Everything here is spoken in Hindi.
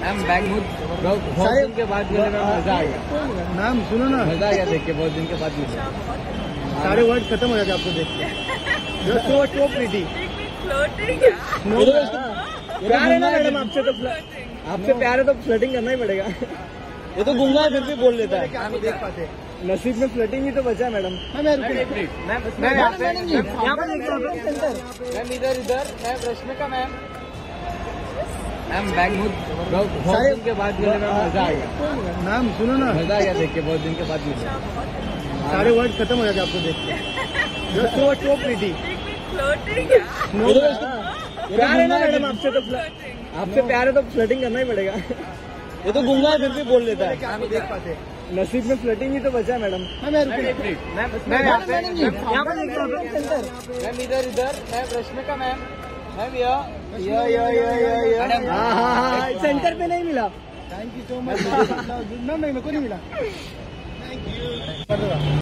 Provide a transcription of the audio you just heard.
मैम बैक बहुत दिन के बाद मिले मैम, मजा आ गया मैम। सुनो ना, मजा आ गया देख के, बहुत दिन के बाद मिले। सारे वर्ड खत्म हो जाते आपको देख के। You're so pretty। प्यार है ना मैडम आपसे, तो आपसे प्यार है तो फ्लर्टिंग करना ही पड़ेगा। ये तो गुंगा है फिर भी बोल लेता है। क्या आप देख पाते? नसीब में फ्लर्टिंग ही तो बचा है मैडम। मैम यहाँ पे मैम इधर ma'am Rashmika ma'am. Ma'am back बहुत दिन के बाद मिले मैम, मजा आ गया मैम। सुनो ना, मजा आ गया देख के, बहुत दिन के बाद मिले। सारे वर्ड खत्म हो जाते आपको देख के। You're so pretty। प्यार है ना मैडम आपसे, तो आपसे प्यार है तो फ्लर्टिंग करना ही पड़ेगा। ये तो गुंगा है फिर भी बोल लेता है। क्या आप देख पाते? नसीब में फ्लर्टिंग ही तो बचा है मैडम। मैम यहाँ पे मैम इधर मैम रश्मिका मैम। मैम हाँ सेंटर पे नहीं मिला। Thank you so much. Ma'am मेरे को नहीं मिला। Thank you.